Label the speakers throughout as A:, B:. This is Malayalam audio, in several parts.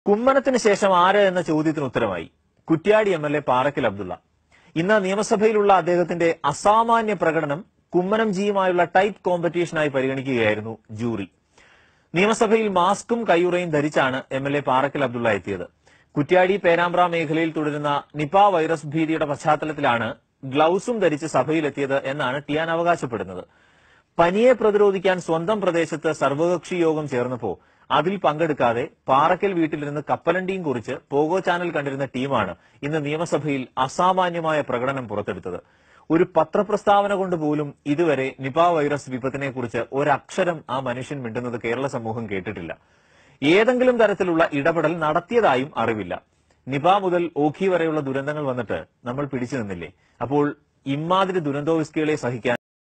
A: കുമ്മനത്തിന് ശേഷം ആര് എന്ന ചോദ്യത്തിന് ഉത്തരമായി കുറ്റ്യാടി എംഎൽഎ പാറക്കൽ അബ്ദുള്ള. ഇന്ന് നിയമസഭയിലുള്ള അദ്ദേഹത്തിന്റെ അസാമാന്യ പ്രകടനം കുമ്മനം ജിയുമായുള്ള ടൈറ്റ് കോമ്പറ്റീഷനായി പരിഗണിക്കുകയായിരുന്നു ജൂറി. നിയമസഭയിൽ മാസ്കും കയ്യുറയും ധരിച്ചാണ് എംഎൽഎ പാറക്കൽ അബ്ദുള്ള എത്തിയത്. കുറ്റ്യാടി പേരാമ്പ്ര മേഖലയിൽ തുടരുന്ന നിപ വൈറസ് ഭീതിയുടെ പശ്ചാത്തലത്തിലാണ് ഗ്ലൌസും ധരിച്ച് സഭയിലെത്തിയത് എന്നാണ് ടിയാൻ അവകാശപ്പെടുന്നത്. പനിയെ പ്രതിരോധിക്കാൻ സ്വന്തം പ്രദേശത്ത് സർവകക്ഷി യോഗം ചേർന്നപ്പോൾ അതിൽ പങ്കെടുക്കാതെ പാറക്കൽ വീട്ടിലിരുന്ന് കപ്പലണ്ടിയും കുറിച്ച് പോഗോ ചാനൽ കണ്ടിരുന്ന ടീമാണ് ഇന്ന് നിയമസഭയിൽ അസാമാന്യമായ പ്രകടനം പുറത്തെടുത്തത്. ഒരു പത്രപ്രസ്താവന കൊണ്ട് പോലും ഇതുവരെ നിപ വൈറസ് വിപത്തിനെ കുറിച്ച് ഒരക്ഷരം ആ മനുഷ്യൻ മിണ്ടുന്നത് കേരള സമൂഹം കേട്ടിട്ടില്ല. ഏതെങ്കിലും തരത്തിലുള്ള ഇടപെടൽ നടത്തിയതായും അറിവില്ല. നിപ മുതൽ ഓഖി വരെയുള്ള ദുരന്തങ്ങൾ വന്നിട്ട് നമ്മൾ പിടിച്ചു നിന്നില്ലേ? അപ്പോൾ ഇമാതിരി ദുരന്തോവിസ്കികളെ സഹിക്കാൻ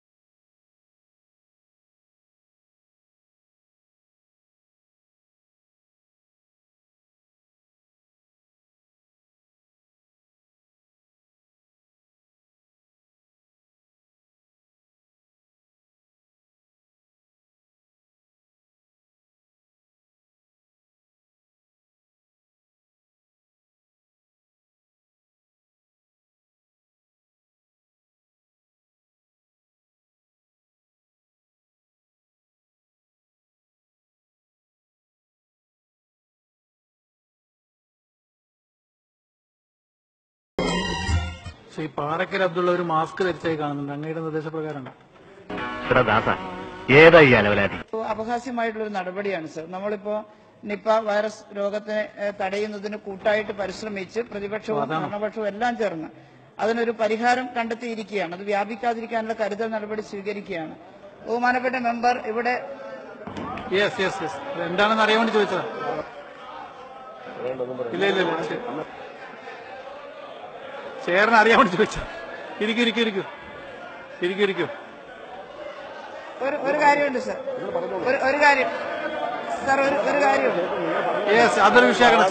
B: ശ്രീ പാറക്കൽ അബ്ദുള്ള ഒരു മാസ്ക് ധരിച്ചായി കാണുന്നുണ്ട്. അങ്ങയുടെ നിർദ്ദേശപ്രകാരമാണ്.
C: അപഹാസ്യമായിട്ടുള്ള ഒരു നടപടിയാണ് സർ. നമ്മളിപ്പോ നിപ വൈറസ് രോഗത്തെ തടയുന്നതിന് കൂട്ടായിട്ട് പരിശ്രമിച്ച് പ്രതിപക്ഷവും ഭരണപക്ഷവും എല്ലാം ചേർന്ന് അതിനൊരു പരിഹാരം കണ്ടെത്തിയിരിക്കുകയാണ്. അത് വ്യാപിക്കാതിരിക്കാനുള്ള കരുതൽ നടപടി സ്വീകരിക്കുകയാണ്. ബഹുമാനപ്പെട്ട മെമ്പർ ഇവിടെ
B: എന്താണെന്ന് അറിയാൻ വേണ്ടി ചോദിച്ചതാ. ഇല്ല ചേർന്ന് അറിയാൻ വേണ്ടി ചോദിച്ചാ. ഇരിക്കൂ.
C: ഒരു കാര്യമുണ്ട് സർ. ഒരു കാര്യം സർ, ഒരു കാര്യമുണ്ട്.
B: അതൊരു വിഷയമാണ്.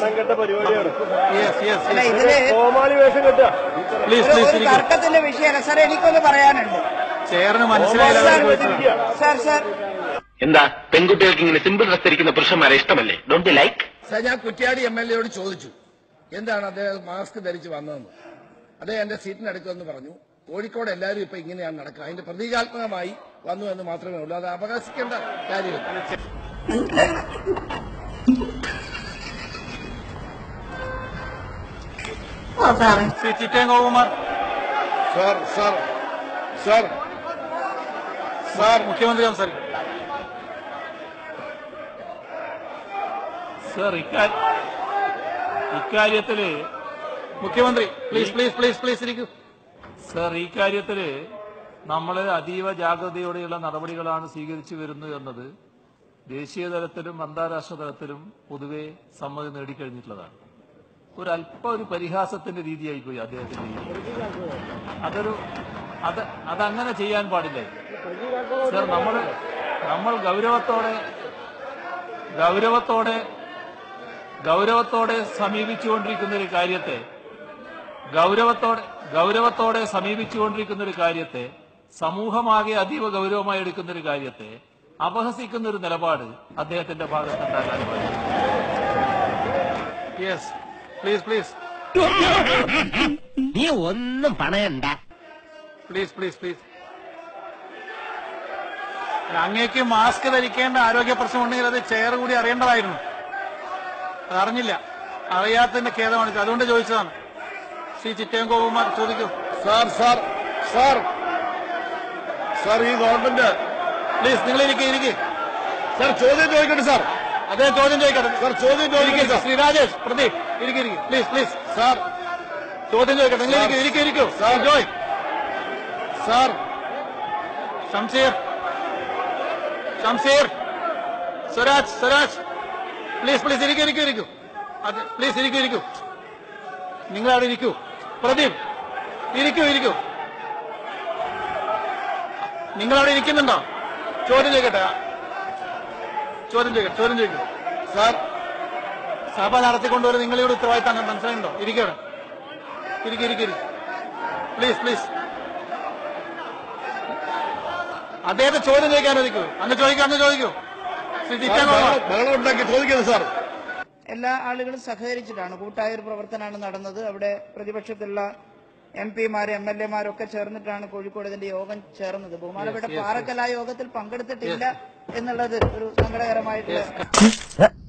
C: തർക്കത്തിന്റെ വിഷയമല്ല സർ. എനിക്കൊന്ന് പറയാനുണ്ട്.
B: ചേർന്ന് മനസ്സിലായില്ല
C: സർ.
D: എന്താ പെൺകുട്ടികൾക്ക് ഇങ്ങനെ സിമ്പിൾ ഡ്രസ് ധരിക്കുന്ന പുരുഷന്മാരെ ഇഷ്ടമല്ലേ? Don't you like?
E: സാർ, ഞാൻ കുറ്റ്യാടി എംഎൽഎയോട് ചോദിച്ചു എന്താണ് അദ്ദേഹം മാസ്ക് ധരിച്ച് വന്നതെന്ന്. അദ്ദേഹം എന്റെ സീറ്റിനടുക്കുമെന്ന് പറഞ്ഞു. കോഴിക്കോട് എല്ലാവരും ഇപ്പൊ ഇങ്ങനെയാണ് നടക്കുക. അതിന്റെ പ്രതീകാത്മകമായി വന്നു എന്ന് മാത്രമേ ഉള്ളൂ. അത് അവകാശിക്കേണ്ട കാര്യമില്ല.
B: ശ്രീ ചിറ്റയം ഗോപകുമാർ
E: സാർ
B: മുഖ്യമന്ത്രി സംസാരിക്കും. സർ, ഇക്കാര്യത്തില് മുഖ്യമന്ത്രി പ്ലീസ് ഇരിക്കൂ. സർ, ഈ കാര്യത്തില് നമ്മൾ അതീവ ജാഗ്രതയോടെയുള്ള നടപടികളാണ് സ്വീകരിച്ചു വരുന്നത് എന്നത് ദേശീയ തലത്തിലും അന്താരാഷ്ട്ര തലത്തിലും പൊതുവെ സമ്മതി നേടിക്കഴിഞ്ഞിട്ടുള്ളതാണ്. ഒരു പരിഹാസത്തിന്റെ രീതിയായിപ്പോയി അദ്ദേഹത്തിന്റെ രീതി. അതങ്ങനെ ചെയ്യാൻ പാടില്ല സർ. നമ്മൾ ഗൗരവത്തോടെ സമീപിച്ചുകൊണ്ടിരിക്കുന്ന ഒരു കാര്യത്തെ സമൂഹമാകെ അതീവ ഗൗരവമായി എടുക്കുന്ന ഒരു കാര്യത്തെ അപഹസിക്കുന്ന ഒരു നിലപാട് അദ്ദേഹത്തിന്റെ ഭാഗത്തുണ്ടാകാൻ പാടില്ല. പ്ലീസ്
D: നീ ഒന്നും പണയണ്ട.
B: പ്ലീസ് അങ്ങേക്ക് മാസ്ക് ധരിക്കേണ്ട ആരോഗ്യ പ്രശ്നമുണ്ടെങ്കിൽ അത് ചെയർ കൂടി അറിയേണ്ടതായിരുന്നു. അതറിഞ്ഞില്ല. അറിയാത്തതിന്റെ ഖേദമാണ്. അതുകൊണ്ട് ചോദിച്ചതാണ്. ശ്രീ ചിറ്റയം ഗോപകുമാർ ചോദിക്കൂ.
E: സാർ ഈ ഗവൺമെന്റ്
B: പ്ലീസ് നിങ്ങൾ ഇരിക്കും.
E: സാർ ചോദ്യം ചോദിക്കട്ടെ സാർ.
B: അദ്ദേഹം ചോദ്യം ചോദിക്കട്ടെ.
E: സാർ ചോദ്യം ചോദിക്കട്ടെ.
B: ശ്രീ രാജേഷ് പ്രദീപ് ഇരിക്കും. പ്ലീസ് സാർ ചോദ്യം ചോദിക്കട്ടെ. നിങ്ങൾ ഇരിക്കൂ. ജോയ്
E: സാർ
B: ഷംസീർ സ്വരാജ് പ്ലീസ് ഇരിക്കൂ. പ്ലീസ് ഇരിക്കൂ. നിങ്ങൾ അവിടെ ഇരിക്കൂ. പ്രദീപ് ഇരിക്കൂ. നിങ്ങൾ അവിടെ ഇരിക്കുന്നുണ്ടോ? ചോദ്യം ചോദിക്കട്ടെ.
E: സാർ
B: സഭ നടത്തിക്കൊണ്ടുവരെ നിങ്ങളുടെ ഉത്തരവാദിത്തം മനസ്സിലായിട്ടുണ്ടോ? ഇരിക്കവിടെ. പ്ലീസ് അദ്ദേഹത്തെ ചോദ്യം ചോദിക്കാൻ അനുവദിക്കൂ. അന്ന് ചോദിക്കൂ.
E: ബഹളം ഉണ്ടാക്കി ചോദിക്കരുത് സാർ.
C: എല്ലാ ആളുകളും സഹകരിച്ചിട്ടാണ്, കൂട്ടായ ഒരു പ്രവർത്തനമാണ് നടന്നത്. അവിടെ പ്രതിപക്ഷത്തുള്ള MP-മാര് MLA-മാരൊക്കെ ചേർന്നിട്ടാണ് കോഴിക്കോട് ഇതിന്റെ യോഗം ചേർന്നത്. ബഹുമാനപ്പെട്ട പാറക്കൽ ആ യോഗത്തിൽ പങ്കെടുത്തിട്ടില്ല എന്നുള്ളത് ഒരു സങ്കടകരമായിട്ടുള്ള